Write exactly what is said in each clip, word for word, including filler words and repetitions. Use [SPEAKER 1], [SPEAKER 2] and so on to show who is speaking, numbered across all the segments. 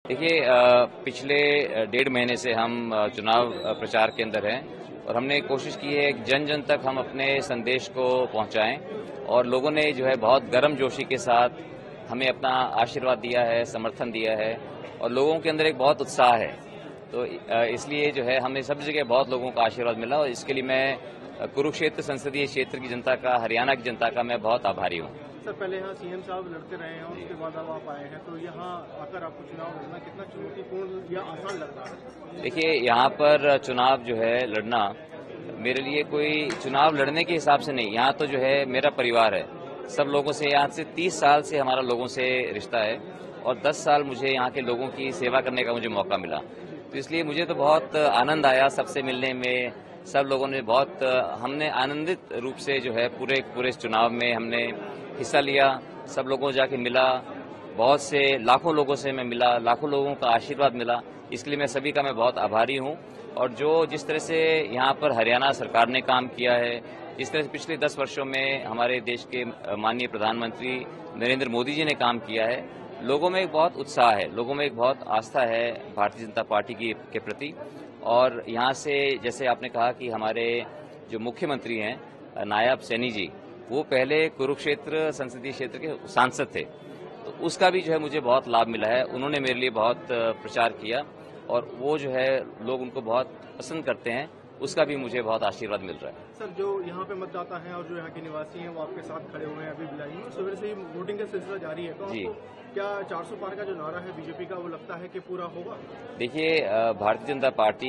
[SPEAKER 1] देखिए, पिछले डेढ़ महीने से हम चुनाव प्रचार के अंदर हैं और हमने कोशिश की है जन जन तक हम अपने संदेश को पहुंचाएं और लोगों ने जो है बहुत गर्मजोशी के साथ हमें अपना आशीर्वाद दिया है, समर्थन दिया है और लोगों के अंदर एक बहुत उत्साह है। तो इसलिए जो है हमें सब जगह बहुत लोगों का आशीर्वाद मिला और इसके लिए मैं कुरुक्षेत्र संसदीय क्षेत्र की जनता का, हरियाणा की जनता का मैं बहुत आभारी हूँ।
[SPEAKER 2] सर, पहले यहाँ सीएम साहब लड़ते रहे हैं और उसके बाद अब आप आए हैं, तो यहाँ आकर आपको चुनाव लड़ना कितना चुनौतीपूर्ण या आसान लग रहा है?
[SPEAKER 1] देखिए, यहाँ पर चुनाव जो है लड़ना मेरे लिए कोई चुनाव लड़ने के हिसाब से नहीं, यहाँ तो जो है मेरा परिवार है। सब लोगों से, यहाँ से तीस साल से हमारा लोगों से रिश्ता है और दस साल मुझे यहाँ के लोगों की सेवा करने का मुझे मौका मिला। तो इसलिए मुझे तो बहुत आनंद आया सबसे मिलने में। सब लोगों ने बहुत, हमने आनंदित रूप से जो है पूरे पूरे चुनाव में हमने हिस्सा लिया। सब लोगों को जाके मिला, बहुत से लाखों लोगों से मैं मिला, लाखों लोगों का आशीर्वाद मिला। इसके लिए मैं सभी का मैं बहुत आभारी हूँ। और जो जिस तरह से यहाँ पर हरियाणा सरकार ने काम किया है, जिस तरह से पिछले दस वर्षों में हमारे देश के माननीय प्रधानमंत्री नरेंद्र मोदी जी ने काम किया है, लोगों में एक बहुत उत्साह है, लोगों में एक बहुत आस्था है भारतीय जनता पार्टी की के प्रति। और यहाँ से जैसे आपने कहा कि हमारे जो मुख्यमंत्री हैं नायब सैनी जी, वो पहले कुरुक्षेत्र संसदीय क्षेत्र के सांसद थे, तो उसका भी जो है मुझे बहुत लाभ मिला है। उन्होंने मेरे लिए बहुत प्रचार किया और वो जो है लोग उनको बहुत पसंद करते हैं, उसका भी मुझे बहुत आशीर्वाद मिल रहा है।
[SPEAKER 2] सर, जो यहाँ पे मतदाता हैं और जो यहाँ के निवासी हैं वो आपके साथ खड़े हुए हैं अभी भिलाई में, सवेरे से ही वोटिंग का सिलसिला जारी है, तो जी क्या चार सौ पार का जो नारा है बीजेपी का वो लगता है कि पूरा होगा?
[SPEAKER 1] देखिए, भारतीय जनता पार्टी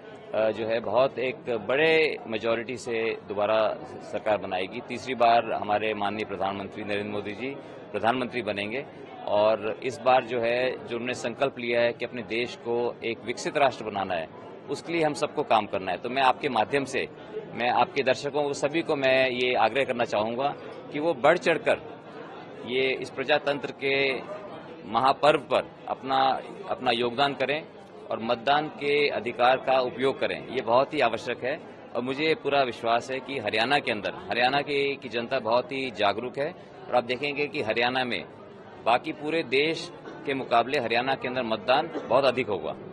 [SPEAKER 1] जो है बहुत एक बड़े मेजॉरिटी से दोबारा सरकार बनाएगी। तीसरी बार हमारे माननीय प्रधानमंत्री नरेंद्र मोदी जी प्रधानमंत्री बनेंगे और इस बार जो है जो उन्होंने संकल्प लिया है कि अपने देश को एक विकसित राष्ट्र बनाना है, उसके लिए हम सबको काम करना है। तो मैं आपके माध्यम से, मैं आपके दर्शकों को सभी को मैं ये आग्रह करना चाहूँगा कि वो बढ़ चढ़कर ये इस प्रजातंत्र के महापर्व पर अपना अपना योगदान करें और मतदान के अधिकार का उपयोग करें। ये बहुत ही आवश्यक है और मुझे पूरा विश्वास है कि हरियाणा के अंदर, हरियाणा की, की जनता बहुत ही जागरूक है और आप देखेंगे कि हरियाणा में बाकी पूरे देश के मुकाबले हरियाणा के अंदर मतदान बहुत अधिक होगा।